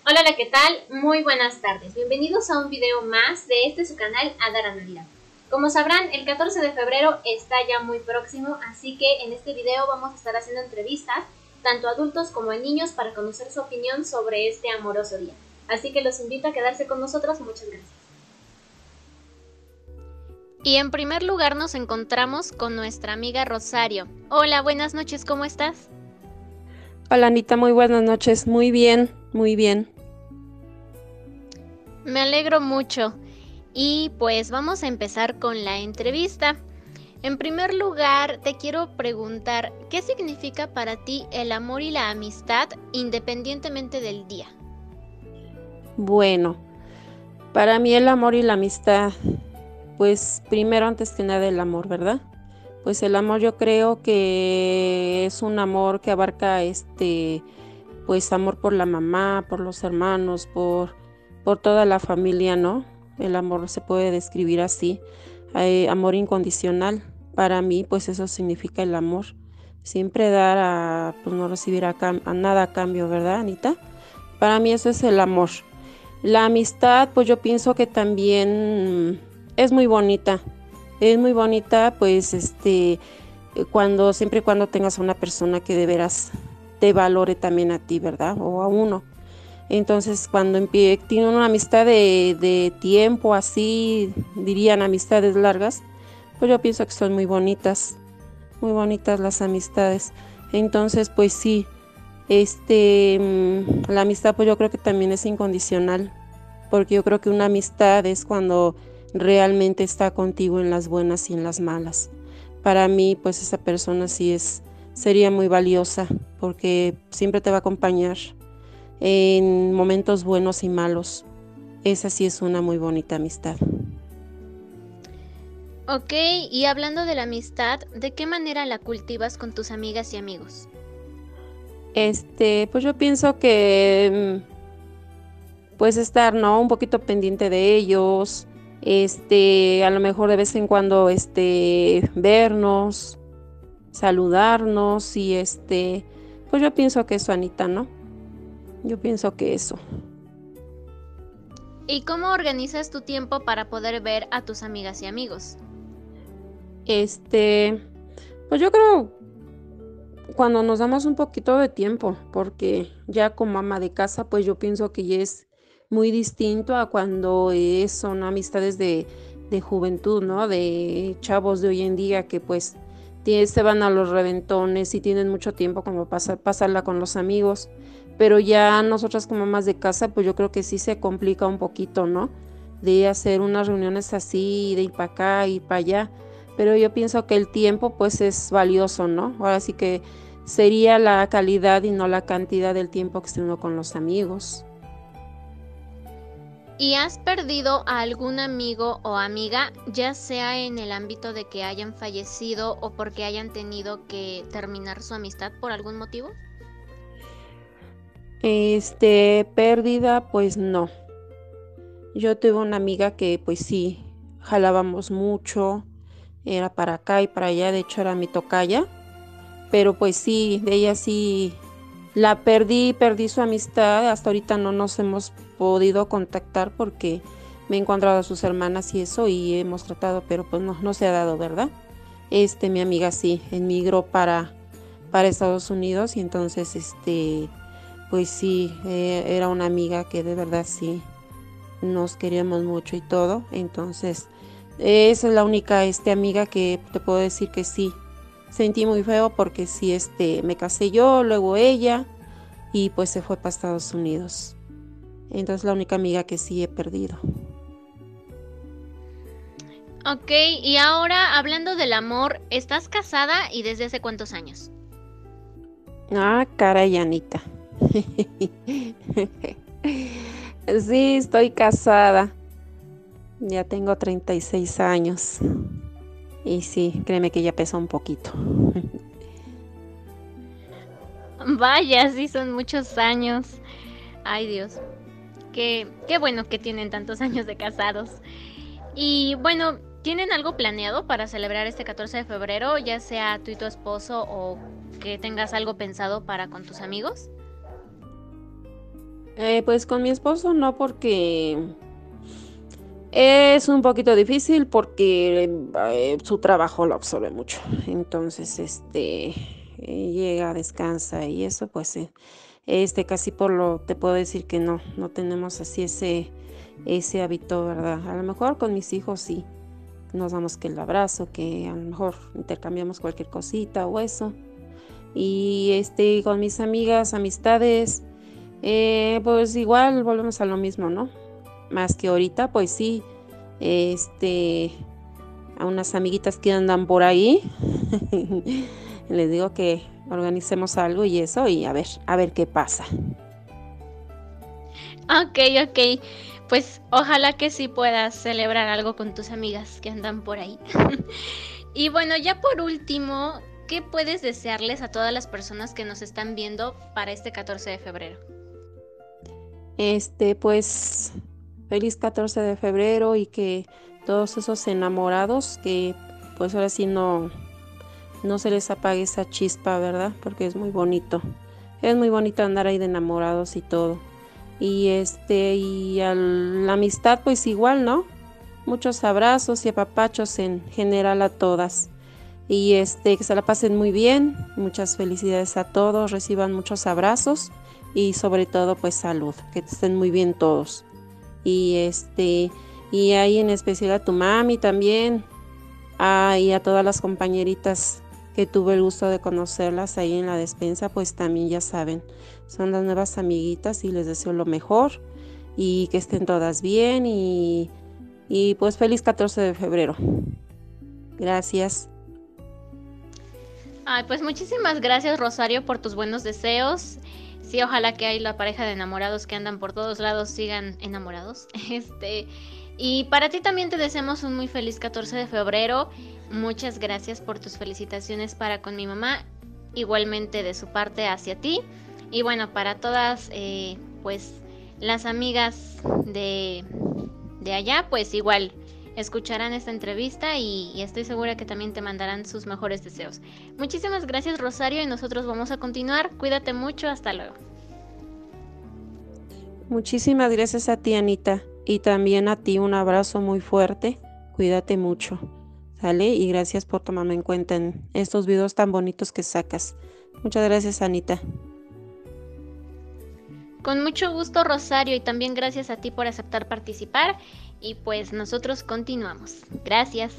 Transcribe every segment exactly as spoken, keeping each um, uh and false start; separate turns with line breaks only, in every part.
Hola, hola, ¿qué tal? Muy buenas tardes. Bienvenidos a un video más de este su canal Adara Navidad. Como sabrán, el catorce de febrero está ya muy próximo, así que en este video vamos a estar haciendo entrevistas tanto a adultos como a niños para conocer su opinión sobre este amoroso día. Así que los invito a quedarse con nosotros. Muchas gracias. Y en primer lugar nos encontramos con nuestra amiga Rosario. Hola, buenas noches, ¿cómo estás?
Hola Anita, muy buenas noches. Muy bien, muy bien.
Me alegro mucho. Y pues vamos a empezar con la entrevista. En primer lugar, te quiero preguntar, ¿qué significa para ti el amor y la amistad independientemente del día?
Bueno, para mí el amor y la amistad, pues primero antes que nada el amor, ¿verdad? Pues el amor yo creo que es un amor que abarca este, pues amor por la mamá, por los hermanos, por, por toda la familia, ¿no? El amor se puede describir así, eh, amor incondicional. Para mí, pues eso significa el amor. Siempre dar a, pues no recibir a, cam- a nada a cambio, ¿verdad, Anita? Para mí eso es el amor. La amistad, pues yo pienso que también es muy bonita. Es muy bonita, pues, este, cuando, siempre y cuando tengas a una persona que de veras te valore también a ti, ¿verdad? O a uno. Entonces, cuando empie- tienen una amistad de, de tiempo, así, dirían amistades largas, pues yo pienso que son muy bonitas, muy bonitas las amistades. Entonces, pues sí. Este, mm, la amistad pues yo creo que también es incondicional, porque yo creo que una amistad es cuando realmente está contigo en las buenas y en las malas. Para mí pues esa persona sí es, sería muy valiosa, porque siempre te va a acompañar en momentos buenos y malos. Esa sí es una muy bonita amistad.
Ok, y hablando de la amistad, ¿de qué manera la cultivas con tus amigas y amigos?
Este, pues yo pienso que mm, pues estar, ¿no? Un poquito pendiente de ellos, este, a lo mejor de vez en cuando, este, vernos, saludarnos y este, pues yo pienso que eso, Anita, ¿no? Yo pienso que eso.
¿Y cómo organizas tu tiempo para poder ver a tus amigas y amigos?
Este, pues yo creo cuando nos damos un poquito de tiempo, porque ya como ama de casa, pues yo pienso que ya es muy distinto a cuando eh, son amistades de, de juventud, ¿no? De chavos de hoy en día que pues tie- se van a los reventones y tienen mucho tiempo como pasar, pasarla con los amigos. Pero ya nosotras como amas de casa, pues yo creo que sí se complica un poquito, ¿no? De hacer unas reuniones así, de ir para acá, ir para allá. Pero yo pienso que el tiempo pues es valioso, ¿no? Ahora sí que sería la calidad y no la cantidad del tiempo que esté uno con los amigos.
¿Y has perdido a algún amigo o amiga, ya sea en el ámbito de que hayan fallecido o porque hayan tenido que terminar su amistad por algún motivo?
Este, pérdida, pues no. Yo tuve una amiga que pues sí, jalábamos mucho, era para acá y para allá, de hecho era mi tocaya, pero pues sí, de ella sí la perdí, perdí su amistad, hasta ahorita no nos hemos podido contactar porque me he encontrado a sus hermanas y eso y hemos tratado, pero pues no, no se ha dado, ¿verdad? Este, mi amiga sí, emigró para, para Estados Unidos y entonces, este, pues sí, eh, era una amiga que de verdad sí nos queríamos mucho y todo. Entonces, esa es la única, este, amiga que te puedo decir que sí, sentí muy feo porque sí, este, me casé yo, luego ella y pues se fue para Estados Unidos. Entonces, la única amiga que sí he perdido.
Ok, y ahora hablando del amor, ¿estás casada y desde hace cuántos años?
Ah, caray, Anita. Sí, estoy casada. Ya tengo treinta y seis años. Y sí, créeme que ya pesa un poquito.
Vaya, sí son muchos años. Ay, Dios. Qué, qué bueno que tienen tantos años de casados. Y bueno, ¿tienen algo planeado para celebrar este catorce de febrero, ya sea tú y tu esposo o que tengas algo pensado para con tus amigos?
Eh, pues con mi esposo no, porque es un poquito difícil porque eh, su trabajo lo absorbe mucho. Entonces, este, eh, llega, descansa y eso, pues, eh, este, casi por lo, te puedo decir que no, no tenemos así ese, ese hábito, ¿verdad? A lo mejor con mis hijos sí, nos damos que el abrazo, que a lo mejor intercambiamos cualquier cosita o eso. Y este, con mis amigas, amistades, eh, pues igual volvemos a lo mismo, ¿no? Más que ahorita, pues sí, este, a unas amiguitas que andan por ahí, les digo que organicemos algo y eso, y a ver, a ver qué pasa.
Ok, ok. Pues ojalá que sí puedas celebrar algo con tus amigas que andan por ahí. Y bueno, ya por último, ¿qué puedes desearles a todas las personas que nos están viendo para este catorce de febrero?
Este, pues, feliz catorce de febrero y que todos esos enamorados, que pues ahora sí no, no se les apague esa chispa, ¿verdad? Porque es muy bonito. Es muy bonito andar ahí de enamorados y todo. Y este, y a la amistad, pues igual, ¿no? Muchos abrazos y apapachos en general a todas. Y este, que se la pasen muy bien. Muchas felicidades a todos. Reciban muchos abrazos. Y sobre todo, pues salud. Que estén muy bien todos. Y este, y ahí en especial a tu mami también. Ah, y a todas las compañeritas que tuve el gusto de conocerlas ahí en la despensa, pues también ya saben, son las nuevas amiguitas y les deseo lo mejor y que estén todas bien y, y pues feliz catorce de febrero. Gracias.
Ay, pues muchísimas gracias, Rosario, por tus buenos deseos. Sí, ojalá que hay la pareja de enamorados que andan por todos lados sigan enamorados. Este, y para ti también te deseamos un muy feliz catorce de febrero. Muchas gracias por tus felicitaciones para con mi mamá, igualmente de su parte hacia ti. Y bueno, para todas, eh, pues las amigas de, de allá, pues igual escucharán esta entrevista y, y estoy segura que también te mandarán sus mejores deseos. Muchísimas gracias, Rosario, y nosotros vamos a continuar. Cuídate mucho, hasta luego.
Muchísimas gracias a ti, Anita, y también a ti un abrazo muy fuerte. Cuídate mucho, ¿sale? Y gracias por tomarme en cuenta en estos videos tan bonitos que sacas. Muchas gracias, Anita.
Con mucho gusto, Rosario, y también gracias a ti por aceptar participar. Y pues nosotros continuamos. Gracias.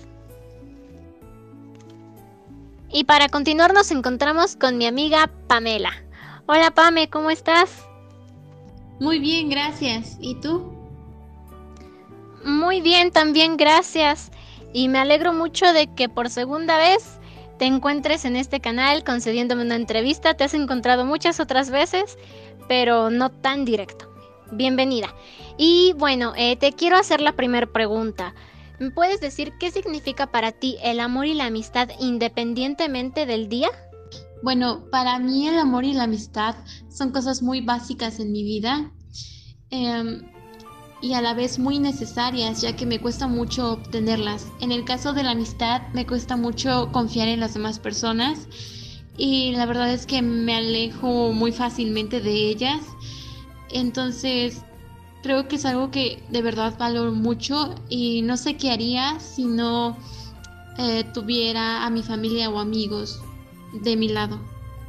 Y para continuar nos encontramos con mi amiga Pamela. Hola, Pame, ¿cómo estás?
Muy bien, gracias. ¿Y tú?
Muy bien, también gracias. Y me alegro mucho de que por segunda vez te encuentres en este canal concediéndome una entrevista. Te has encontrado muchas otras veces, pero no tan directo. Bienvenida. Y bueno, eh, te quiero hacer la primera pregunta. ¿Me puedes decir qué significa para ti el amor y la amistad independientemente del día?
Bueno, para mí el amor y la amistad son cosas muy básicas en mi vida eh, y a la vez muy necesarias, ya que me cuesta mucho obtenerlas. En el caso de la amistad, me cuesta mucho confiar en las demás personas y la verdad es que me alejo muy fácilmente de ellas. Entonces, creo que es algo que de verdad valoro mucho y no sé qué haría si no eh, tuviera a mi familia o amigos de mi lado.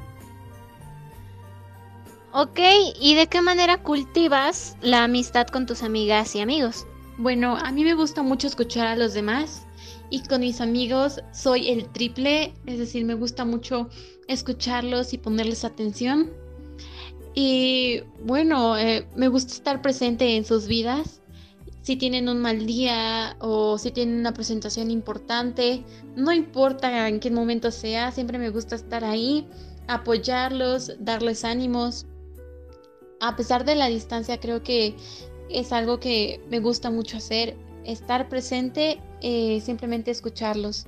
Ok, ¿y de qué manera cultivas la amistad con tus amigas y amigos?
Bueno, a mí me gusta mucho escuchar a los demás y con mis amigos soy el triple, es decir, me gusta mucho escucharlos y ponerles atención. Y bueno, eh, me gusta estar presente en sus vidas. Si tienen un mal día o si tienen una presentación importante, no importa en qué momento sea, siempre me gusta estar ahí, apoyarlos, darles ánimos. A pesar de la distancia, creo que es algo que me gusta mucho hacer, estar presente, eh, simplemente escucharlos.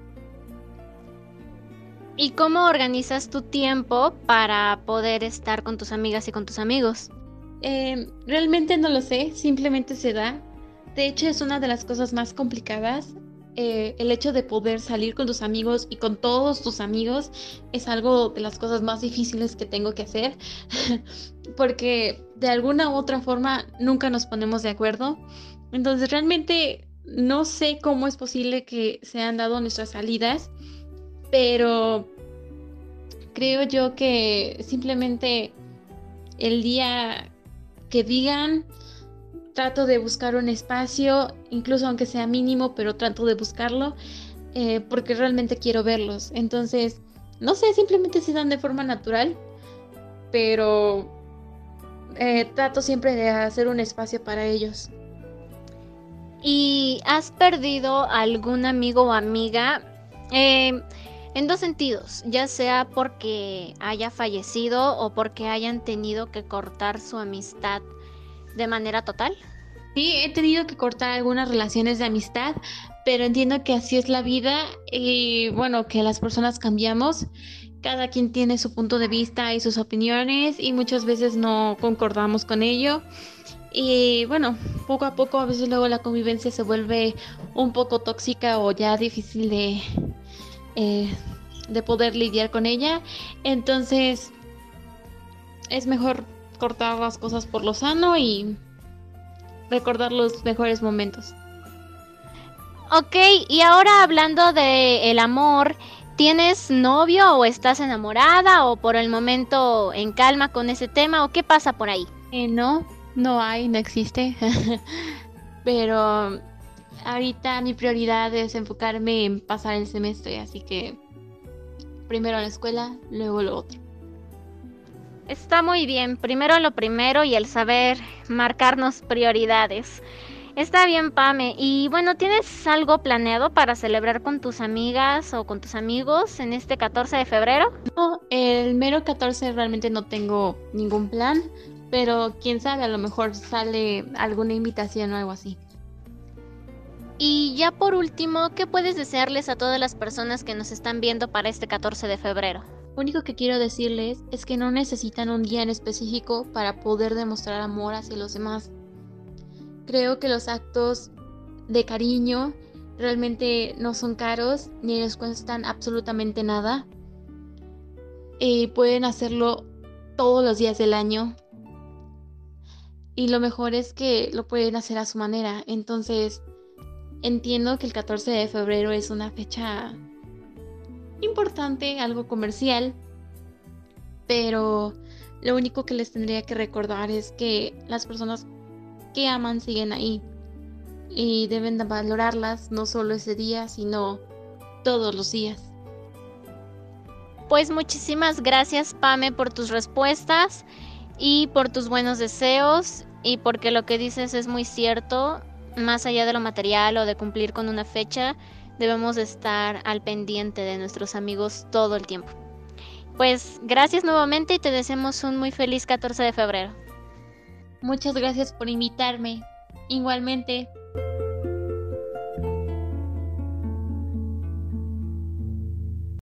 ¿Y cómo organizas tu tiempo para poder estar con tus amigas y con tus amigos?
Eh, realmente no lo sé, simplemente se da. De hecho, es una de las cosas más complicadas eh, el hecho de poder salir con tus amigos y con todos tus amigos es algo de las cosas más difíciles que tengo que hacer, porque de alguna u otra forma nunca nos ponemos de acuerdo. Entonces realmente no sé cómo es posible que se han dado nuestras salidas, pero creo yo que simplemente el día que digan, trato de buscar un espacio, incluso aunque sea mínimo, pero trato de buscarlo, eh, porque realmente quiero verlos. Entonces, no sé, simplemente se dan de forma natural, pero eh, trato siempre de hacer un espacio para ellos.
¿Y has perdido algún amigo o amiga? Eh, en dos sentidos, ya sea porque haya fallecido o porque hayan tenido que cortar su amistad de manera total.
Sí, he tenido que cortar algunas relaciones de amistad, pero entiendo que así es la vida y bueno, que las personas cambiamos. Cada quien tiene su punto de vista y sus opiniones y muchas veces no concordamos con ello. Y bueno, poco a poco a veces luego la convivencia se vuelve un poco tóxica o ya difícil de, eh, de poder lidiar con ella. Entonces es mejor cortar las cosas por lo sano y recordar los mejores momentos.
Ok, y ahora hablando de el amor, ¿tienes novio o estás enamorada o por el momento en calma con ese tema o qué pasa por ahí?
Eh, no, no hay, no existe. Pero ahorita mi prioridad es enfocarme en pasar el semestre, así que primero la escuela, luego lo otro.
Está muy bien, primero lo primero y el saber marcarnos prioridades. Está bien, Pame. Y bueno, ¿tienes algo planeado para celebrar con tus amigas o con tus amigos en este catorce de febrero?
No, el mero catorce realmente no tengo ningún plan, pero quién sabe, a lo mejor sale alguna invitación o algo así.
Y ya por último, ¿qué puedes desearles a todas las personas que nos están viendo para este catorce de febrero?
Lo único que quiero decirles es que no necesitan un día en específico para poder demostrar amor hacia los demás. Creo que los actos de cariño realmente no son caros ni les cuestan absolutamente nada. Y pueden hacerlo todos los días del año. Y lo mejor es que lo pueden hacer a su manera. Entonces, entiendo que el catorce de febrero es una fecha importante, algo comercial, pero lo único que les tendría que recordar es que las personas que aman siguen ahí y deben de valorarlas no solo ese día, sino todos los días.
Pues muchísimas gracias, Pame, por tus respuestas y por tus buenos deseos y porque lo que dices es muy cierto. Más allá de lo material o de cumplir con una fecha, debemos de estar al pendiente de nuestros amigos todo el tiempo. Pues gracias nuevamente y te deseamos un muy feliz catorce de febrero.
Muchas gracias por invitarme. Igualmente.